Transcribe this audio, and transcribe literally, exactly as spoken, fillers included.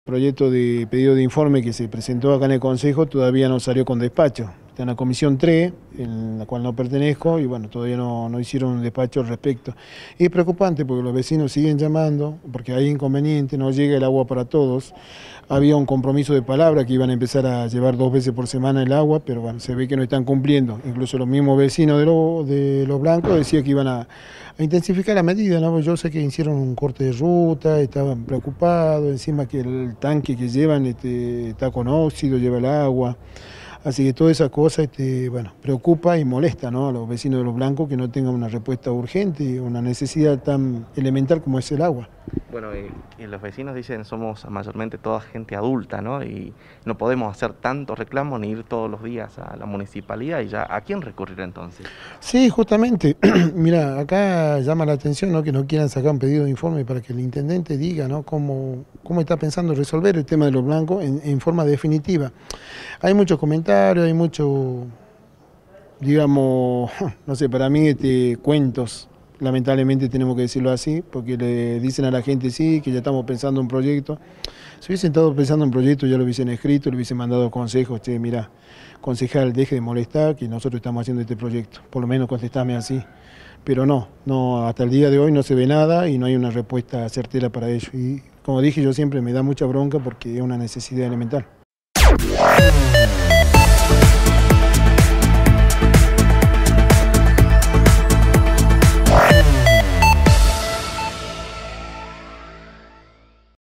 El proyecto de pedido de informe que se presentó acá en el Consejo todavía no salió con despacho. Está en la Comisión tres, en la cual no pertenezco, y bueno, todavía no, no hicieron un despacho al respecto. Y es preocupante porque los vecinos siguen llamando, porque hay inconvenientes, no llega el agua para todos. Había un compromiso de palabra que iban a empezar a llevar dos veces por semana el agua, pero bueno, se ve que no están cumpliendo. Incluso los mismos vecinos de, lo, de Los Blancos decían que iban a, a intensificar la medida, ¿no? Yo sé que hicieron un corte de ruta, estaban preocupados, encima que el tanque que llevan este, está con óxido, lleva el agua. Así que toda esa cosa este, bueno, preocupa y molesta, ¿no?, a los vecinos de Los Blancos que no tengan una respuesta urgente y una necesidad tan elemental como es el agua. Bueno, y, y los vecinos dicen somos mayormente toda gente adulta, ¿no? Y no podemos hacer tantos reclamos ni ir todos los días a la municipalidad, y ya, ¿a quién recurrir entonces? Sí, justamente. Mira, acá llama la atención, ¿no?, que no quieran sacar un pedido de informe para que el intendente diga, ¿no?, cómo, cómo está pensando resolver el tema de Los Blancos en, en forma definitiva. Hay muchos comentarios, hay muchos, digamos, no sé, para mí este, cuentos. Lamentablemente tenemos que decirlo así, porque le dicen a la gente sí, que ya estamos pensando en un proyecto. Si hubiesen estado pensando en un proyecto, ya lo hubiesen escrito, le hubiesen mandado consejos. Che, mira, concejal, deje de molestar, que nosotros estamos haciendo este proyecto. Por lo menos contestame así. Pero no, no, hasta el día de hoy no se ve nada y no hay una respuesta certera para ello. Y como dije yo siempre, me da mucha bronca porque es una necesidad elemental.